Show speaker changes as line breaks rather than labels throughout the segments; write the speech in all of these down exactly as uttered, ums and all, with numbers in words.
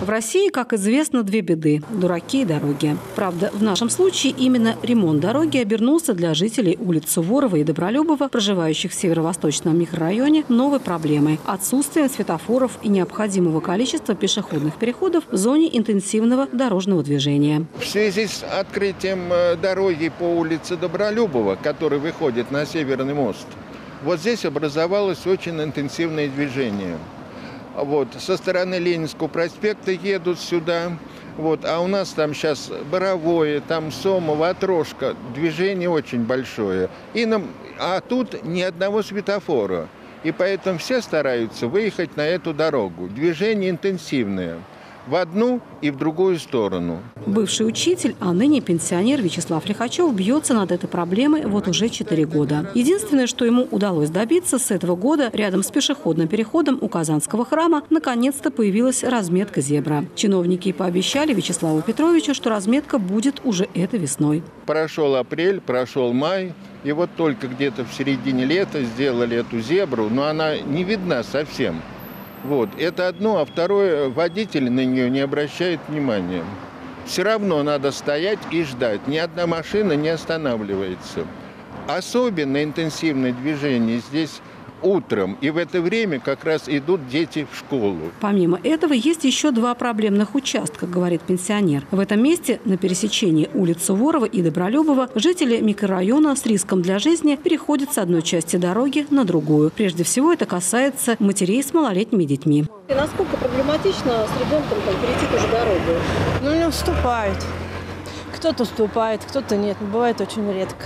В России, как известно, две беды – дураки и дороги. Правда, в нашем случае именно ремонт дороги обернулся для жителей улиц Суворова и Добролюбова, проживающих в северо-восточном микрорайоне, новой проблемой – отсутствием светофоров и необходимого количества пешеходных переходов в зоне интенсивного дорожного движения.
В связи с открытием дороги по улице Добролюбова, который выходит на Северный мост, вот здесь образовалось очень интенсивное движение. Вот, со стороны Ленинского проспекта едут сюда, вот, а у нас там сейчас Боровое, там Сомово, Отрошка, движение очень большое. И нам, а тут ни одного светофора. И поэтому все стараются выехать на эту дорогу. Движение интенсивное. В одну и в другую сторону.
Бывший учитель, а ныне пенсионер Вячеслав Лихачев бьется над этой проблемой вот уже четыре года. Единственное, что ему удалось добиться, с этого года рядом с пешеходным переходом у Казанского храма наконец-то появилась разметка «Зебра». Чиновники пообещали Вячеславу Петровичу, что разметка будет уже этой весной.
Прошел апрель, прошел май, и вот только где-то в середине лета сделали эту «Зебру», но она не видна совсем. Вот, это одно, а второе, водитель на нее не обращает внимания. Все равно надо стоять и ждать. Ни одна машина не останавливается. Особенно интенсивное движение здесь утром. И в это время как раз идут дети в школу.
Помимо этого, есть еще два проблемных участка, говорит пенсионер. В этом месте, на пересечении улиц Суворова и Добролюбова, жители микрорайона с риском для жизни переходят с одной части дороги на другую. Прежде всего, это касается матерей с малолетними детьми.
И насколько проблематично с ребенком там, перейти ту же дорогу?
Ну, не уступают. Кто-то уступает, кто-то нет. Бывает очень редко.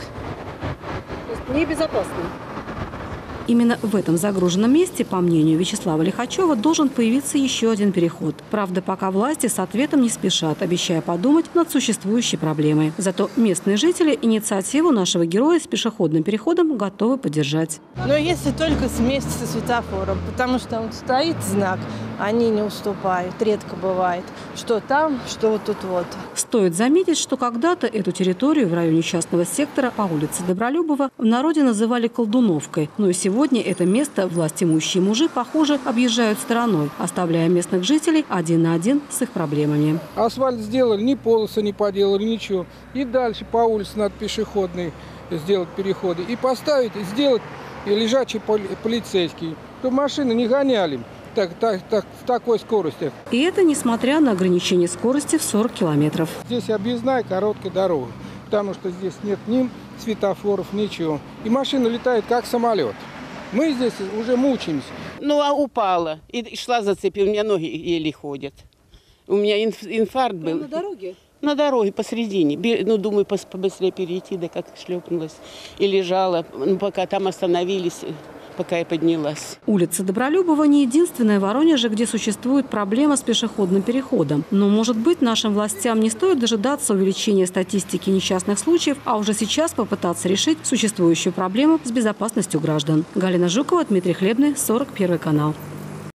То есть небезопасно?
Именно в этом загруженном месте, по мнению Вячеслава Лихачева, должен появиться еще один переход. Правда, пока власти с ответом не спешат, обещая подумать над существующей проблемой. Зато местные жители инициативу нашего героя с пешеходным переходом готовы поддержать.
Но если только вместе со светофором, потому что он стоит знак, они не уступают, редко бывает. Что там, что вот тут вот.
Стоит заметить, что когда-то эту территорию в районе частного сектора по улице Добролюбова в народе называли Колдуновкой. Но и сегодня это место властимущие мужи, похоже, объезжают стороной, оставляя местных жителей один на один с их проблемами.
Асфальт сделали, ни полосы не поделали, ничего. И дальше по улице надо пешеходные сделать переходы. И поставить, и сделать лежачий полицейский, чтобы машины не гоняли. Так, так, так, в такой скорости.
И это несмотря на ограничение скорости в сорок километров.
Здесь объездная короткая дорога, потому что здесь нет ни светофоров, ничего. И машина летает как самолет. Мы здесь уже мучаемся.
Ну, а упала и шла зацепила, у меня ноги еле ходят. У меня инф, инфаркт был.
На дороге?
На дороге посредине. Ну, думаю, побыстрее перейти, да как шлепнулась. И лежала, ну, пока там остановились, пока я поднялась.
Улица Добролюбова не единственная в Воронеже, где существует проблема с пешеходным переходом. Но, может быть, нашим властям не стоит дожидаться увеличения статистики несчастных случаев, а уже сейчас попытаться решить существующую проблему с безопасностью граждан. Галина Жукова, Дмитрий Хлебный, сорок первый канал.